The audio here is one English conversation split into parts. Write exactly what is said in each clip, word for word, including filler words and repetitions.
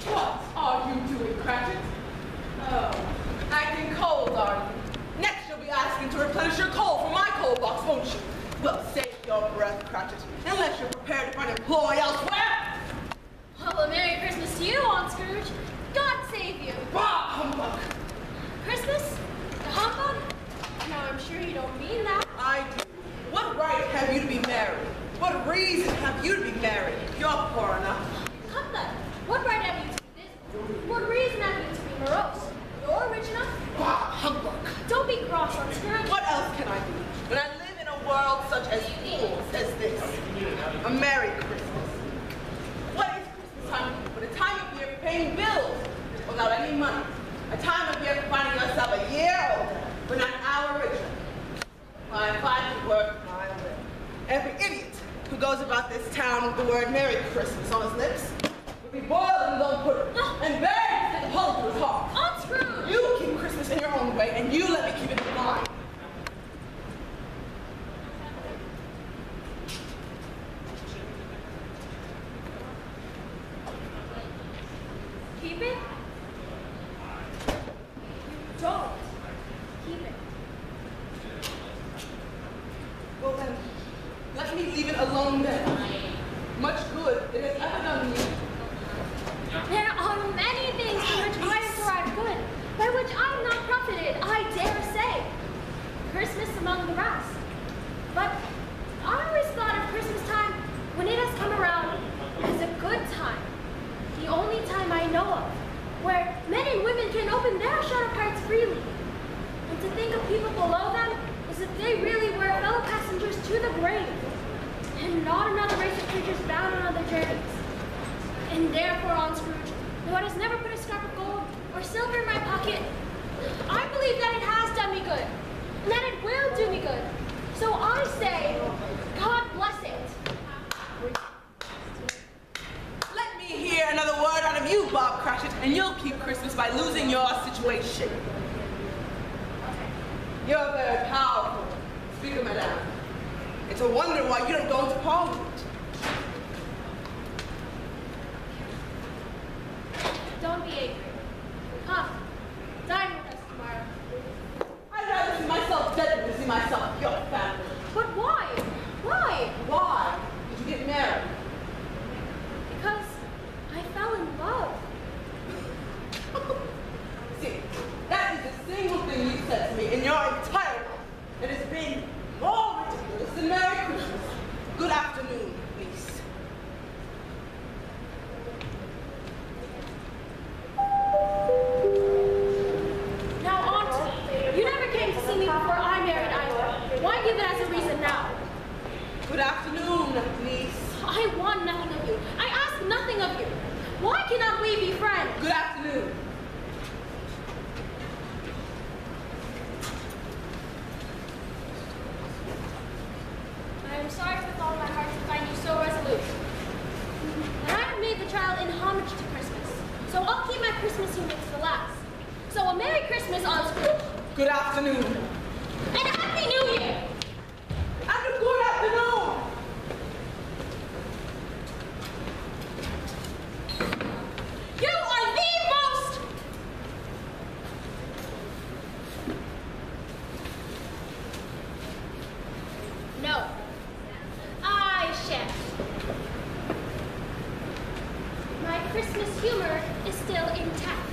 What are you doing, Cratchit? Oh, acting cold, are you? Next you'll be asking to replenish your coal from my coal box, won't you? Well, save your breath, Cratchit, unless you're prepared to find employ elsewhere. Well, a Merry Christmas to you, Aunt Scrooge. God save you. Bah, humbug! Christmas? The humbug? No, I'm sure you don't mean that. I do. What right have you to be married? What reason have you to be married? You're poor enough. Come then. What right have you to be miserable? What reason have you to be morose? You're rich enough? Bah, humbug! Don't be cross, Aunt Scrooge. What else can I do when I live in a world such as fools as this? A Merry Christmas. What is Christmas time but a time of year for paying bills without any money? A time of year for finding yourself a year older, but not an hour richer. Why, if I could work my will. Every idiot who goes about this town with the word Merry Christmas on his lips would be boiled in his own pudding and buried in the hole to his heart. Aunt Scrooge! You keep Christmas in your own way, and you let me keep it in mine. Keep it? You don't. Keep it. Well then, let me leave it alone then. Much good it has ever done me. There are many things from which I have derived good, by which I have not profited, I dare say. Christmas among the rest. But I always thought of Christmas time, when it has come around, as a good time. The only time I know of, where men and women can open their shut-up hearts freely. And to think of people below them as if they really were fellow passengers to the grave, and not another race of creatures bound on other journeys. And therefore, Aunt Scrooge, though it has never put a scrap of gold or silver in my pocket, I believe that it has done me good, and that it will do me good. So I say, God bless it. Let me hear another word out of you, Bob Cratchit, and you'll keep Christmas by losing your situation. You're very powerful, Speaker Madame. It's a wonder why you don't go into Parliament. Don't be angry. Come, dine with us tomorrow. I'd rather see myself dead than to see myself your family. But why? Why? Why did you get married? Because I fell in love. See, that is the single thing you said to me in your entire life. It has been more ridiculous than Merry Christmas. Good afternoon, niece. Now, Aunt, you never came to see me before I married either. Why give it as a reason now? Good afternoon, niece. I want nothing of you. I ask nothing of you. Why cannot we be friends? Good afternoon. I am sorry with all my heart to find you so resolute. And I have made the trial in homage to Christmas. So I'll keep my Christmas humor to the last. So a Merry Christmas, Aunt Scrooge. Good afternoon. And a Happy New Year. And a good afternoon. You are the most... No. I shan't. My Christmas humor is still intact.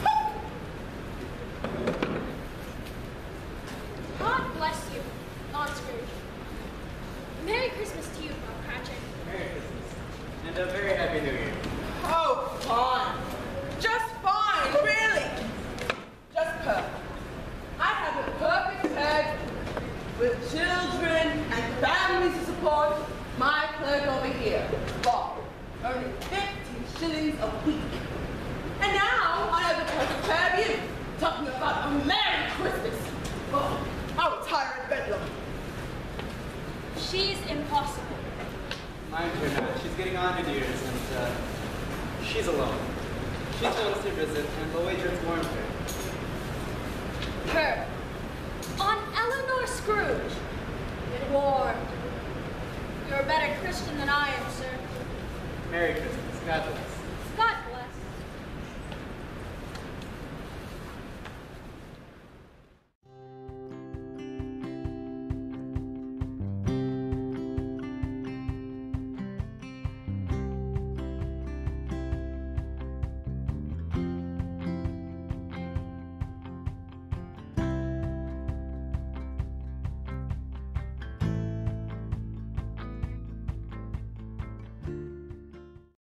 God bless you, Aunt Scrooge. Merry Christmas to you, Bob Cratchit. Merry Christmas. And a very Happy New Year. Oh, fine. Just fine, really. Just perfect. I have a perfect head with children and families to support. My clerk over here, Bob, earning fifty shillings a week. And now I have the perfect pair of you, talking about a Merry Christmas. Oh, I'll retire in bedroom. She's impossible. Mind her not. She's getting on in years, and uh, she's alone. She's noticed your visit, and the wager it's warmed her. Her. On Eleanor Scrooge. It warmed. You're a better Christian than I am, sir. Merry Christmas. God bless.